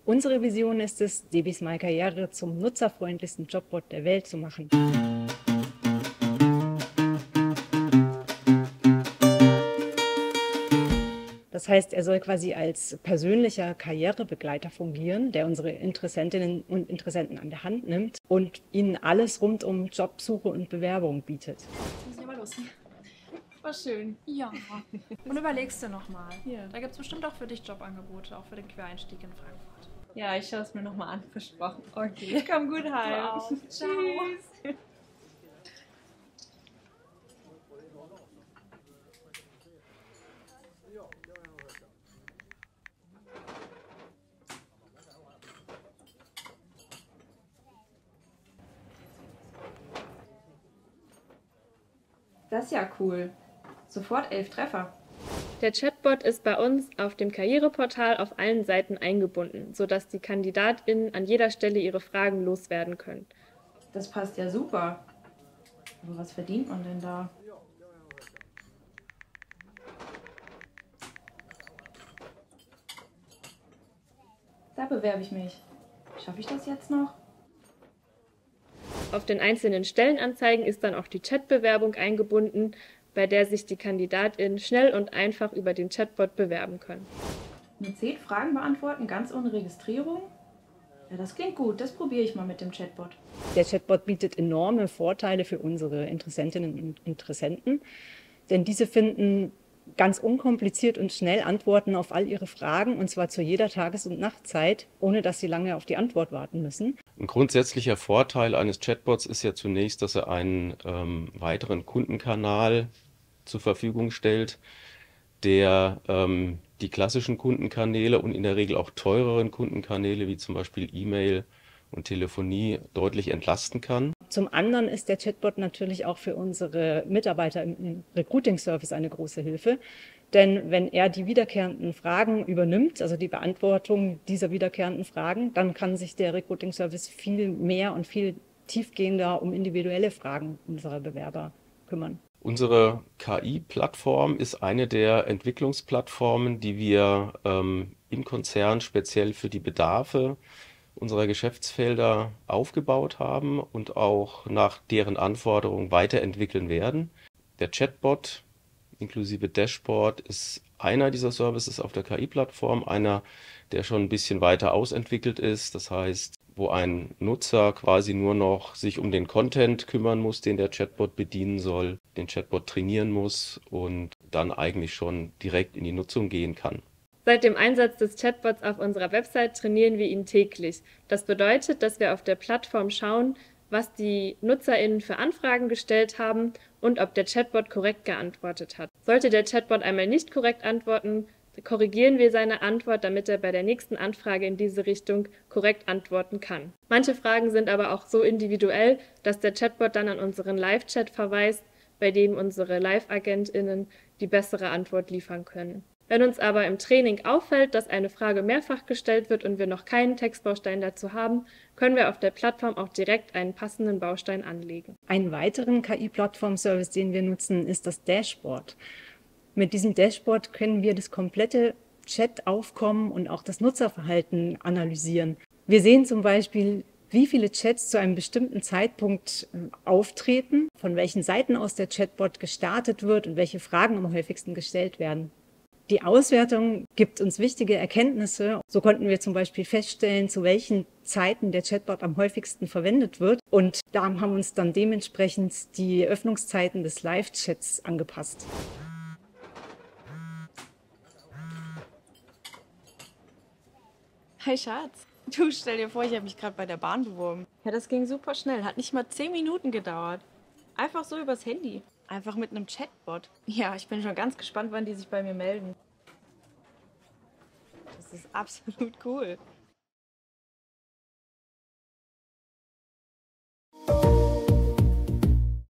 Unsere Vision ist es, DB Smile Karriere zum nutzerfreundlichsten Jobboard der Welt zu machen. Das heißt, er soll quasi als persönlicher Karrierebegleiter fungieren, der unsere Interessentinnen und Interessenten an der Hand nimmt und ihnen alles rund um Jobsuche und Bewerbung bietet. Jetzt muss ich aber los. War schön. Ja. Und überlegst du nochmal. Ja. Da gibt es bestimmt auch für dich Jobangebote, auch für den Quereinstieg in Frankfurt. Ja, ich schaue es mir nochmal an, versprochen. Okay. Komm gut heim. Wow. Ciao. Tschüss. Das ist ja cool. Sofort 11 Treffer. Der Chatbot ist bei uns auf dem Karriereportal auf allen Seiten eingebunden, sodass die KandidatInnen an jeder Stelle ihre Fragen loswerden können. Das passt ja super. Aber was verdient man denn da? Da bewerbe ich mich. Schaffe ich das jetzt noch? Auf den einzelnen Stellenanzeigen ist dann auch die Chatbewerbung eingebunden, bei der sich die KandidatInnen schnell und einfach über den Chatbot bewerben können. Nur 10 Fragen beantworten, ganz ohne Registrierung? Ja, das klingt gut. Das probiere ich mal mit dem Chatbot. Der Chatbot bietet enorme Vorteile für unsere Interessentinnen und Interessenten, denn diese finden ganz unkompliziert und schnell Antworten auf all ihre Fragen, und zwar zu jeder Tages- und Nachtzeit, ohne dass sie lange auf die Antwort warten müssen. Ein grundsätzlicher Vorteil eines Chatbots ist ja zunächst, dass er einen weiteren Kundenkanal zur Verfügung stellt, der die klassischen Kundenkanäle und in der Regel auch teureren Kundenkanäle wie zum Beispiel E-Mail und Telefonie deutlich entlasten kann. Zum anderen ist der Chatbot natürlich auch für unsere Mitarbeiter im Recruiting-Service eine große Hilfe. Denn wenn er die wiederkehrenden Fragen übernimmt, also die Beantwortung dieser wiederkehrenden Fragen, dann kann sich der Recruiting-Service viel mehr und viel tiefgehender um individuelle Fragen unserer Bewerber kümmern. Unsere KI-Plattform ist eine der Entwicklungsplattformen, die wir im Konzern speziell für die Bedarfe unserer Geschäftsfelder aufgebaut haben und auch nach deren Anforderungen weiterentwickeln werden. Der Chatbot inklusive Dashboard ist einer dieser Services auf der KI-Plattform, einer, der schon ein bisschen weiter ausentwickelt ist. Das heißt, wo ein Nutzer quasi nur noch sich um den Content kümmern muss, den der Chatbot bedienen soll, den Chatbot trainieren muss und dann eigentlich schon direkt in die Nutzung gehen kann. Seit dem Einsatz des Chatbots auf unserer Website trainieren wir ihn täglich. Das bedeutet, dass wir auf der Plattform schauen, was die NutzerInnen für Anfragen gestellt haben und ob der Chatbot korrekt geantwortet hat. Sollte der Chatbot einmal nicht korrekt antworten, korrigieren wir seine Antwort, damit er bei der nächsten Anfrage in diese Richtung korrekt antworten kann. Manche Fragen sind aber auch so individuell, dass der Chatbot dann an unseren Live-Chat verweist, bei dem unsere Live-AgentInnen die bessere Antwort liefern können. Wenn uns aber im Training auffällt, dass eine Frage mehrfach gestellt wird und wir noch keinen Textbaustein dazu haben, können wir auf der Plattform auch direkt einen passenden Baustein anlegen. Einen weiteren KI-Plattform-Service, den wir nutzen, ist das Dashboard. Mit diesem Dashboard können wir das komplette Chat-Aufkommen und auch das Nutzerverhalten analysieren. Wir sehen zum Beispiel, wie viele Chats zu einem bestimmten Zeitpunkt auftreten, von welchen Seiten aus der Chatbot gestartet wird und welche Fragen am häufigsten gestellt werden. Die Auswertung gibt uns wichtige Erkenntnisse. So konnten wir zum Beispiel feststellen, zu welchen Zeiten der Chatbot am häufigsten verwendet wird. Und da haben wir uns dann dementsprechend die Öffnungszeiten des Live-Chats angepasst. Hi Schatz. Du, stell dir vor, ich habe mich gerade bei der Bahn beworben. Ja, das ging super schnell. Hat nicht mal 10 Minuten gedauert. Einfach so übers Handy. Einfach mit einem Chatbot. Ja, ich bin schon ganz gespannt, wann die sich bei mir melden. Das ist absolut cool.